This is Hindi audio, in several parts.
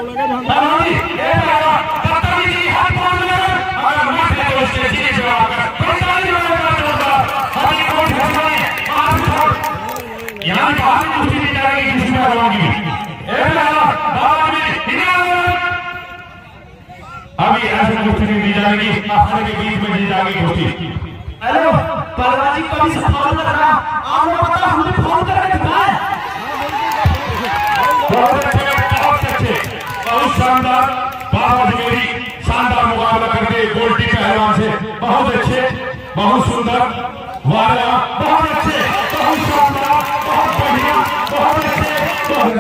अभी ऐसे कुश्ती दी जाएगी, आखिर के बीच में दी जाएगी कुश्ती। हेलो पहलवान जी, कभी से फॉलो कर रहा, आपको पता हमने फॉलो कर रखा है। बहुत अच्छे, बहुत शानदार, बहुत अजमेरी शानदार मुकाबला करके गोल्टी पहलवान से, बहुत अच्छे, बहुत सुंदर, वाला बहुत अच्छे, बहुत शानदार, बहुत बढ़िया, बहुत अच्छे। बहुत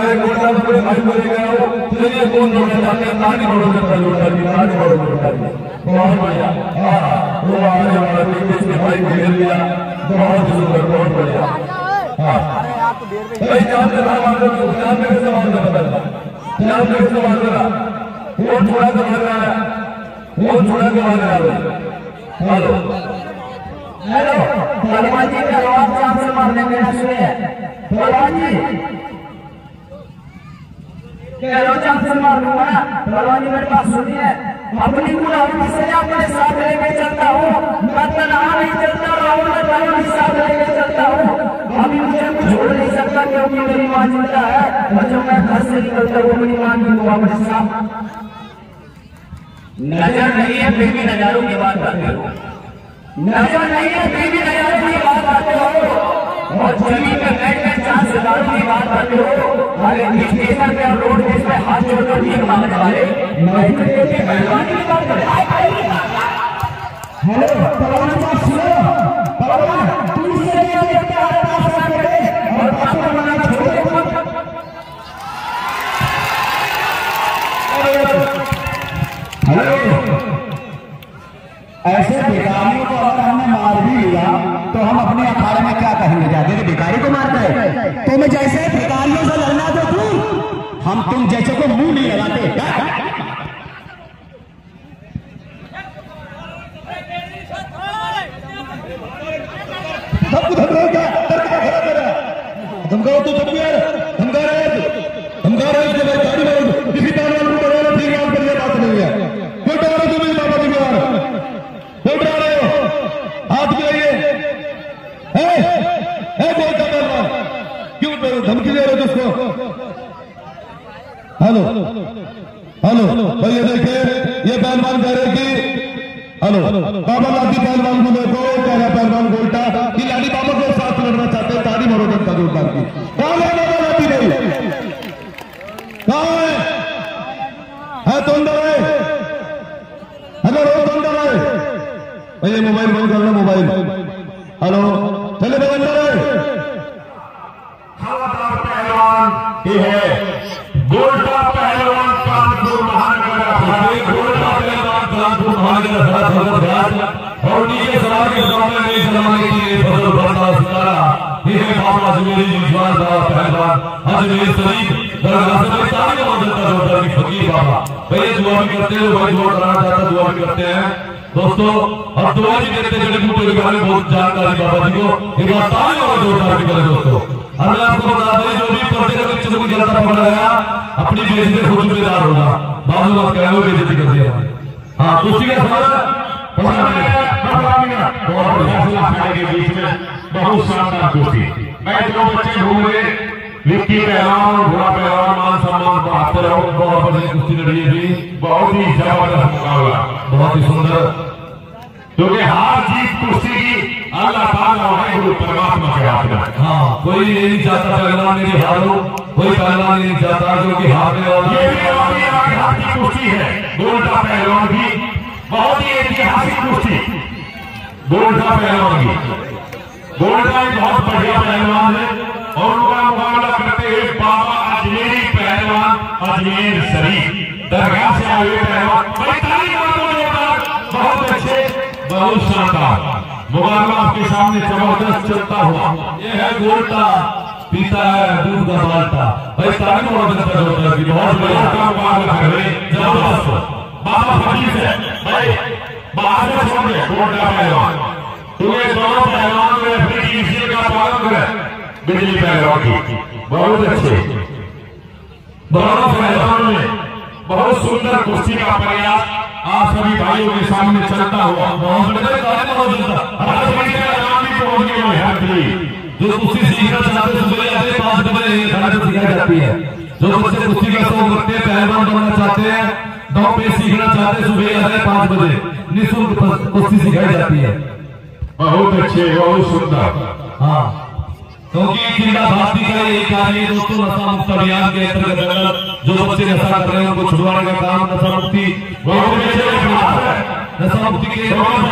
बढ़िया, हाँ वो आने वाला इसके भाई घेर लिया, बहुत सुंदर, बहुत बढ़िया। हाँ वो थोड़ा तो मार रहा है, वो थोड़ा तो मार रहा है। हेलो हेलो पहलवान जी का आवाज कहाँ से मारने में शुरू है? पहलवान जी से मार लूंगा ना। पहलवान जी मेरे पास सुनिए, अपनी गुलामी से अपने साथ लेके चलता हूँ, मैं तनहा नहीं चलता, राहुल के साथ लेके चलता हूँ। अभी मुझे कुछ हो नहीं सकता क्योंकि मेरी माँ जिंदा है, और जब मैं घर से निकलता हूँ मेरी माँ की दुआ मेरे साथ नजर नहीं है, फिर भी नजारों की बात करते हो। नजर नहीं है, फिर भी नजारों की बात करते हो। और जमीन पे बैठ कर 4 सितारों की बात करते हो। अरे स्टेशन पे रोड पे हाथ जोड़कर भीख मांगने वाले पहलवान की बात करें। हेलो पहलवान साहब सुनो, पहलवान तू इससे क्या देखता है? पास करे और पापा बनाना छोड़ दे मत। हेलो ऐसे भिखारियों को अगर हमने मार भी लिया तो हम अपने अखाड़े में क्या कहेंगे? जाके कि भिखारी को मारता है। तुम्हें जैसे भिखारियों से लड़ना तो तू, हम तुम जैसे को मुंह नहीं लगाते। धमकाओ तो सब यार, धमका रहे इसके भाई गाड़ी में किसी पहलवान को डरा रहे, ठीक बात करिए, बात नहीं है। क्यों डरा रहे तुम बाबा जी यार, क्यों डरा रहे हो? हाथ गिराइए, है बोलता पहलवान, क्यों धमकी दे रहे हो उसको? हेलो हेलो भाई ये देखिए, ये पहलवान कह रहे कि हेलो बाबा लाठी पहलवान को देखो, कह रहा पहलवान गोल्टा कि लाठी बाबा के साथ लड़ना चाहते हैं, तारी मारो जनता जोरदार की। कौन है बाबा लाठी भाई? कहाँ है तो अंदर है? हेलो तो अंदर है भैया, मोबाइल बंद करना मोबाइल। हेलो चले भाई अंदर है। शानदार पहलवान ये है गोल्टा पहलवान कानपुर महानगर, गोल्टा पहलवान कानपुर महानगर और नीचे सवाल के सामने नहीं जमाने के लिए फसल भरता सितारा, ये है बाबा अजमेरी विश्वास पहलवान अजमेर शरीफ दरगाह से ताली बजाता जोरदार की फकीर बाबा। भैया दुआ भी करते हैं, भाई दुआ कराना चाहता दुआ भी करते हैं दोस्तों, और दुआ भी करते हैं जड़ी बूटी के बारे में बहुत जानकारी बाबा जी को, एक बार ताली और जोरदार भी करें दोस्तों। हमने आपको बता दें जो भी पर्दे के बच्चे को गलता पकड़ा गया अपनी बेइज्जती से खुद जिम्मेदार होगा, बाबू बात कह लो बेइज्जती कर दिया। हाँ कुश्ती का सवाल के बीच में बहुत शानदार कुश्ती, मैं जो बच्चे घूम गए विक्की पहलवान, घोड़ा पहलवान, मान सम्मान बढ़ाते रहो, बहुत बड़ी कुश्ती लड़ी थी, बहुत ही जबरदस्त मुकाबला, बहुत ही सुंदर, क्योंकि हार जीत कुश्ती की अल्लाह ताला है, गुरु परमात्मा के हाथ में। हाँ कोई ये नहीं चाहता पहलवान मेरी हारो, कोई पहलवान नहीं चाहता क्योंकि हारने वाला की कुश्ती है। गोल्टा पहलवान की बहुत ही ऐतिहासिक कुश्ती, गोल्टा पहलवान की, गोल्टा एक बहुत बढ़िया पहलवान है और उनका मुकाबला करते हुए बाबा अजमेरी पहलवान अजमेर शरीफ दरगाह से आए हुए पहलवान, बहुत अच्छे, बहुत शानदार मुकाबला आपके सामने जबरदस्त चलता हुआ। ये है गोल्टा पीता है दूध का बाल्टा, भाई ताली और जनता जोरदार की बहुत बढ़िया मुकाबला कर रहे, जबरदस्त बाबा फकीर है भाई, बाहर से छोड़ दे गोल्टा पहलवान, तुम्हें दोनों पहलवान में फ्री का पालन करे बिजली पहलवान की, बहुत अच्छे दोनों पहलवान में बहुत सुंदर कुश्ती का प्रयास आप सभी भाइयों के सामने चलता हुआ बहुत बड़े जो कुश्ती सीखना चाहते सुबह आते 5 बजे सिखाई जाती है। जो बच्चे कुश्ती का शौक रखते हैं, पहलवान बनना चाहते हैं, दांव पे सीखना चाहते हैं, सुबह आते 5 बजे निःशुल्क कुश्ती सिखाई जाती है। बहुत अच्छे, बहुत सुंदर। हाँ, क्योंकि जिला भारती का एक कार्य दोस्तों नशा मुक्त अभियान के अंतर्गत जो बच्चे नशा कर रहे हैं उनको छुड़वाने का काम नशा मुक्ति के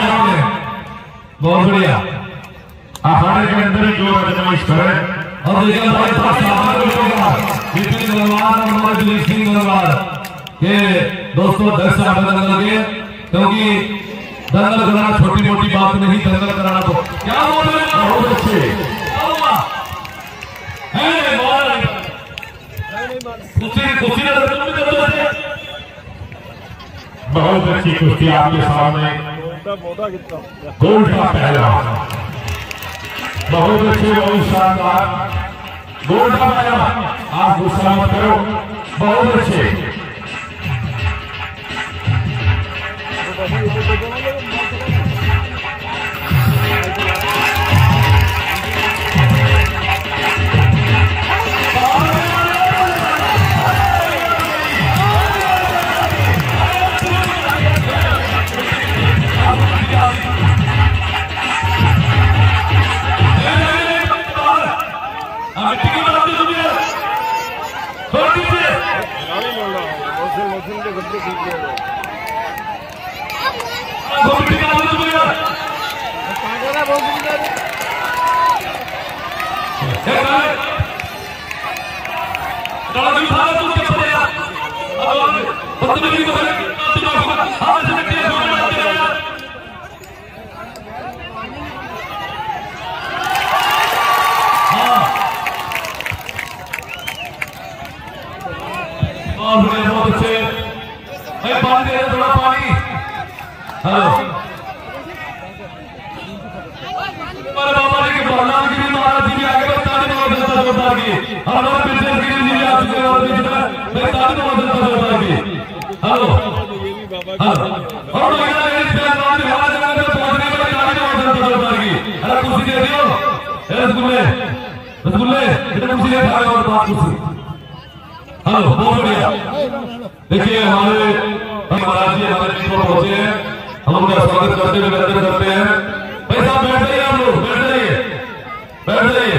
बहुत बढ़िया अखाड़े के अंदर ही जो आजमाइश करें। और देखिए हमारे पास विपिन गंगवार और हमारे दिलीप सिंह गंगवार के दोस्तों दस दंगल के, क्योंकि दंगल कराना छोटी मोटी बात नहीं, दंगल कराना तो क्या बोल रहे हैं। बहुत अच्छे बहुत अच्छी कुश्ती आपके सामने गोल्ड का पहलवान, बहुत अच्छे, बहुत शानदार गोल्ड का पहलवान। आप गुस्सा मत करो, बहुत अच्छे। थोड़ा पानी। हेलो बाबा जी के प्रहलाद गिरी महाराज जी भी आगे बताने जोरदार की हमारे बिजनेस गिरी जी आ चुके हैं और बीच में बताने जोरदार की। हेलो और महिला लेडीज पहलवान महाराज नगर में पहुंचने पर बताने जोरदार की। अरे कुर्सी दे दियो, रसगुल्ले रसगुल्ले इधर कुर्सी दे भाई और बात कुर्सी। हेलो बहुत बढ़िया। देखिए हमारे महाराज जी हमारे बीच में पहुंचे हैं, हम उनका स्वागत करते हुए वंदन करते हैं। भाई साहब बैठ जाइए, आप लोग बैठ जाइए, बैठ जाइए।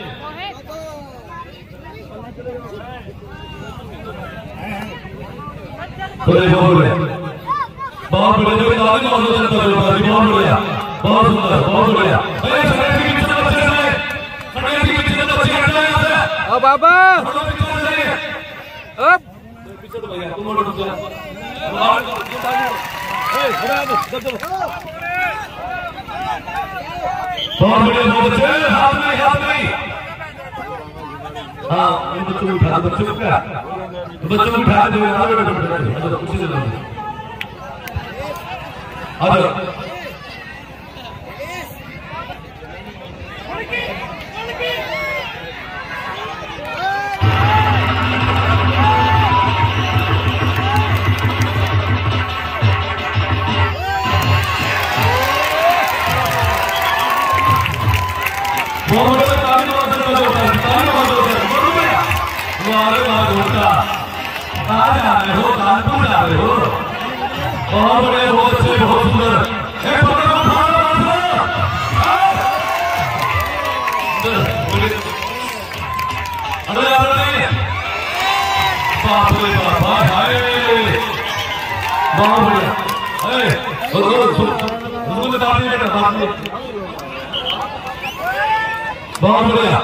बहुत बढ़िया, बहुत बढ़िया, जो दादी बहुत जनता बहुत बढ़िया, बहुत सुंदर, बहुत बढ़िया। अरे सड़क के पीछे बच्चे हैं, सड़क के पीछे बच्चे हट जाए यहाँ से। अब बाबा अब पीछे तो भैया तुम लोग बहुत बढ़िया, बहुत अच्छे। हाथ नहीं हाँ, बच्चों को उठा, बच्चों को क्या बच्चों को उठा दो, कुछ बहुत बड़े, बहुत अच्छे, बहुत सुंदर। बाप रे बाप, हाय बहुत बढ़िया। बहुत बढ़िया,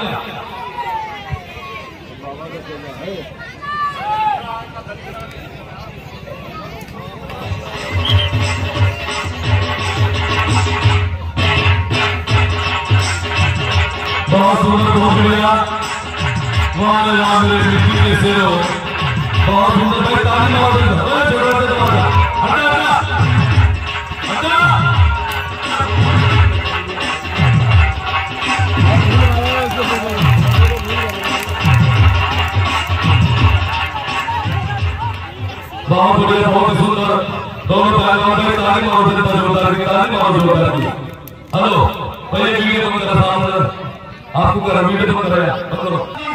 बहुत सुंदर, बहुत बढ़िया। वहां मेरे मिट्टी के से हो, बहुत सुंदर भाई, ताली बहुत बहुत बढ़िया, बहुत सुंदर। दोनों पहलवान ने ताली मारो, जनता जोरदार की ताली मारो, जोरदार की। हेलो पहले वीडियो बंद करा साहब, आपको करा वीडियो बंद कराया करो।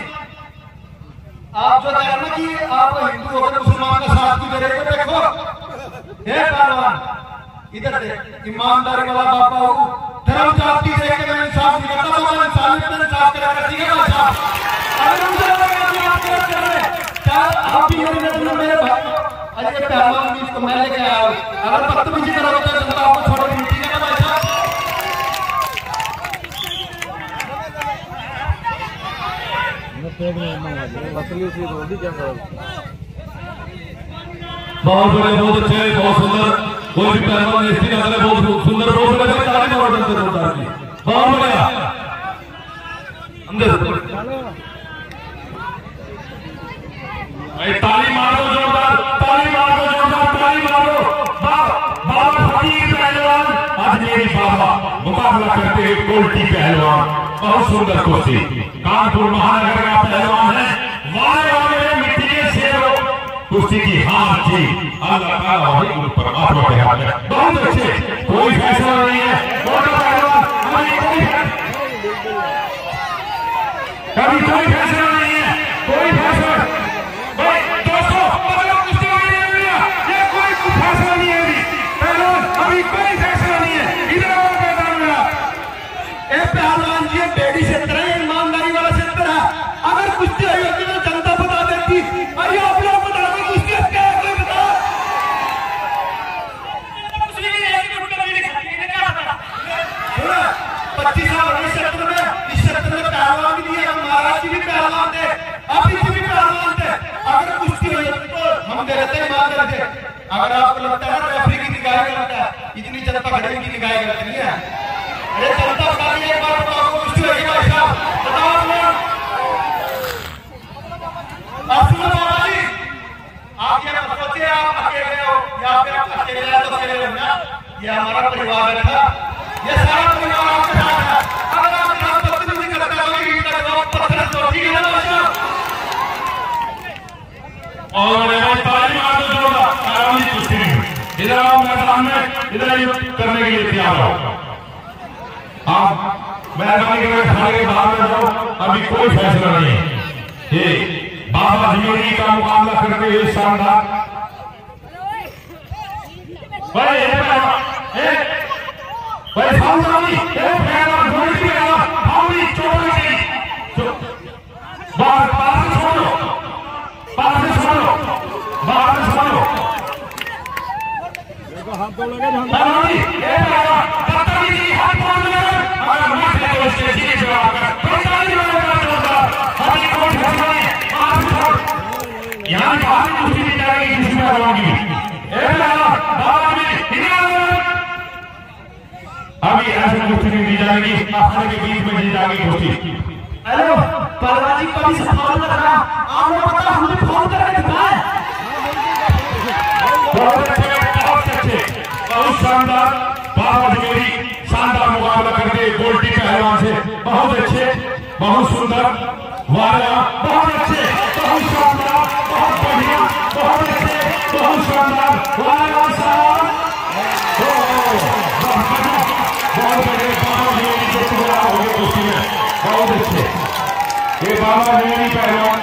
आप जो कह रहे कि आप हिंदू होकर मुसलमान का साथ क्यों दे रहे हो? देखो हे पहलवान, इधर देख, ईमानदारी वाला बापा हूँ, धर्म जाति देख के मैं इंसाफ नहीं करता, मैं इंसानियत में इंसाफ करा करती है भाई साहब। अगर मुझे लगा कि आप क्या कर रहे हैं, क्या आप भी मेरी नजर में मेरे भाई, अरे पहलवान भी इसको मैं लेके आया हूँ, अगर बदतमीजी करोगे तो जनता आपको छोड़ के मिट्टी है भाई साहब। बहुत बड़े, बहुत अच्छे, बहुत सुंदर। कोई भी पहलवान ऐसी नजर है, बहुत सुंदर, बहुत बड़े ताली मारो जनता जोरदार की। बहुत बढ़िया, ताली मारो जोरदार, ताली मारो जोरदार, ताली मारो। बाबा फकीर पहलवान अजमेरी बाबा मुकाबला करते हैं कोल्टी पहलवान। बहुत सुंदर कुश्ती, कानपुर महानगर का पहलवान है। वाले वाले मिट्टी के शेरों कुश्ती की हार थी, अल्लाह ताला और परमात्मा के हाथ में। बहुत अच्छे, कोई फैसला नहीं है, पहलवान कभी कोई फैसला नहीं है, कोई फैसला दोस्तों, कुश्ती ये कोई फैसला नहीं है पहलवान, अभी कोई फैसला नहीं है। इधर मैदान में पहलवान जी बेड़ी क्षेत्र है, ईमानदारी वाला क्षेत्र है। अगर कुश्ती आई होती तो जनता बता देती, अरे आप लोग बता दो कुश्ती क्या है, कोई बता। 25 साल हो गए क्षेत्र में, इस क्षेत्र में पहलवान भी दिए, हम महाराज भी पहलवान थे, आप भी पहलवान थे। अगर कुश्ती हो जाती तो हम दे देते हैं, मान देते। अगर आपको लगता है रेफरी की निगाह गलत है, इतनी जनता खड़े की निगाह गलत नहीं है। अरे जनता बता रही है, एक बार बताओ कुश्ती होगी भाई साहब, बताओ आप लोग। आप सुनो बाबा जी, आप ये मत सोचिए आप अकेले हो, या फिर आप अकेले हैं तो अकेले हो ना, ये हमारा परिवार है, ये सारा परिवार आपके साथ है। अगर आप यहाँ बदतमीजी करते हो, पत्थर चोटी है ना भाई साहब। और ताली मार दो जोरदार, आराम से कुश्ती नहीं। इधर आओ मैदान में, इधर करने के लिए तैयार हो आप। मैदान के खाने के बाहर में जाओ, अभी कोई फैसला नहीं है। ये बाबा अजमेरी का मुकाबला करते हुए शानदार यहाँ बाहर कुश्ती दी जाएगी, जिसमें होगी अभी ऐसे कुश्ती नहीं दी जाएगी, आखिर के बीच में दी जाएगी कुश्ती। हेलो पहलवान जी, कभी से फोन कर रहा, आपको पता हमने फोन करके दिखाया। बहुत अच्छे, बहुत अच्छे, बहुत शानदार। बाबा अजमेरी शानदार मुकाबला करते गोल्टी पहलवान से। बहुत अच्छे, बहुत सुंदर, वाला बहुत अच्छे, बहुत शानदार, बहुत बढ़िया, बहुत अच्छे, बहुत शानदार, वाला साहब बहुत बड़े बाबा अजमेरी के टुकड़ा हो गए कुश्ती में। बहुत अच्छे, ये बाबा अजमेरी पहलवान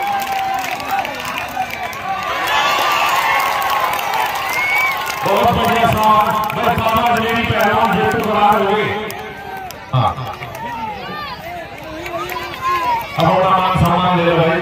बहुत बढ़िया साहब। बस बाबा अजमेरी पहलवान जो टुकड़ा हो गए। हाँ अब मान सम्मान ले लो भाई।